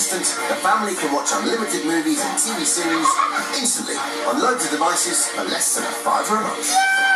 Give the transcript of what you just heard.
Assistant, the family can watch unlimited movies and TV series instantly on loads of devices for less than £5 a month.